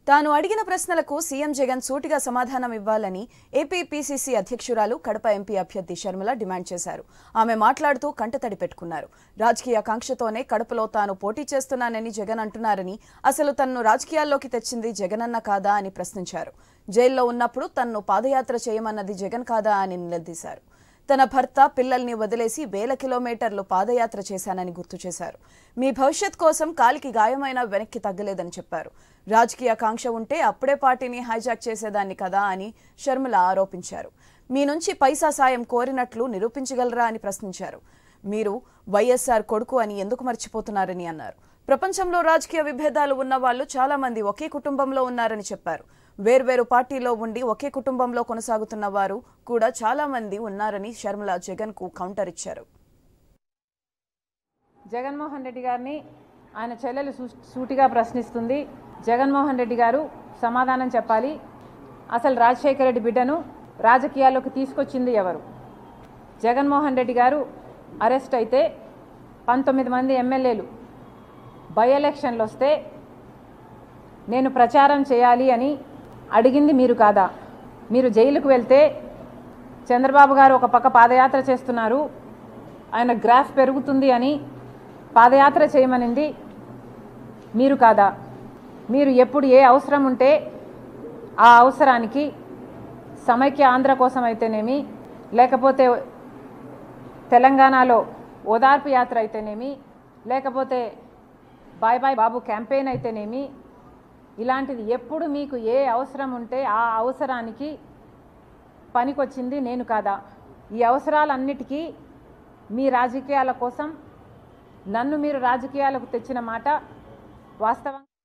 తాను అడిగిన ప్రశ్నలకు సీఎం జగన్ సూటిగా సమాధానం ఇవ్వాలని ఏపీ పీసీసీ అధ్యక్షురాలు కడప ఎంపీ అభ్యర్థి షర్మిల డిమాండ్ చేశారు. ఆమె మాట్లాడుతూ కంటతడి పెట్టుకున్నారు. రాజకీయ కాంక్షతోనే కడపలో తాను పోటీ చేస్తున్నానని జగన్ అంటున్నారని, అసలు తనను రాజకీయాల్లోకి తెచ్చింది జగనన్న కాదా అని ప్రశ్నించారు. జైల్లో ఉన్నప్పుడు తనను పాదయాత్ర చేయమన్నది జగన్ కాదా అని నిలదీశారు. తన భర్త పిల్లల్ని వదిలేసి వేల కిలోమీటర్లు పాదయాత్ర చేశానని గుర్తు చేశారు. మీ భవిష్యత్ కోసం కాలికి గాయమైన వెనక్కి తగ్గలేదని చెప్పారు. రాజకీయ కాంక్ష ఉంటే అప్పుడే పార్టీని హైజాక్ చేసేదాన్ని కదా అని షర్మిల ఆరోపించారు. మీ నుంచి పైసా సాయం కోరినట్లు నిరూపించగలరా అని ప్రశ్నించారు. మీరు వైఎస్ఆర్ కొడుకు అని ఎందుకు మర్చిపోతున్నారని అన్నారు. ప్రపంచంలో రాజకీయ విభేదాలు ఉన్న వాళ్ళు చాలా మంది ఒకే కుటుంబంలో ఉన్నారని చెప్పారు. వేర్వేరు పార్టీలో ఉండి ఒకే కుటుంబంలో కొనసాగుతున్న వారు కూడా చాలా మంది ఉన్నారని షర్మిల జగన్ కు కౌంటర్ ఇచ్చారు. జగన్మోహన్ రెడ్డి గారిని ఆయన చెల్లెలు సూటిగా ప్రశ్నిస్తుంది. జగన్మోహన్ రెడ్డి గారు సమాధానం చెప్పాలి. అసలు రాజశేఖర రెడ్డి బిడ్డను రాజకీయాల్లోకి తీసుకొచ్చింది ఎవరు? జగన్మోహన్ రెడ్డి గారు అరెస్ట్ అయితే 19 మంది ఎమ్మెల్యేలు బై ఎలక్షన్లు వస్తే నేను ప్రచారం చేయాలి అని అడిగింది మీరు కాదా? మీరు జైలుకు వెళ్తే చంద్రబాబు గారు ఒక పక్క పాదయాత్ర చేస్తున్నారు, ఆయన గ్రాఫ్ పెరుగుతుంది అని పాదయాత్ర చేయమనింది మీరు కాదా? మీరు ఎప్పుడు ఏ అవసరం ఉంటే ఆ అవసరానికి సమైక్య ఆంధ్ర కోసం అయితేనేమి, లేకపోతే తెలంగాణలో ఓదార్పు యాత్ర అయితేనేమి, లేకపోతే బాయ్ బాయ్ బాబు క్యాంపెయిన్ అయితేనేమి, ఇలాంటిది ఎప్పుడు మీకు ఏ అవసరం ఉంటే ఆ అవసరానికి పనికొచ్చింది నేను కాదా? ఈ అవసరాలన్నిటికీ మీ రాజకీయాల కోసం నన్ను మీరు రాజకీయాలకు తెచ్చిన మాట వాస్తవం.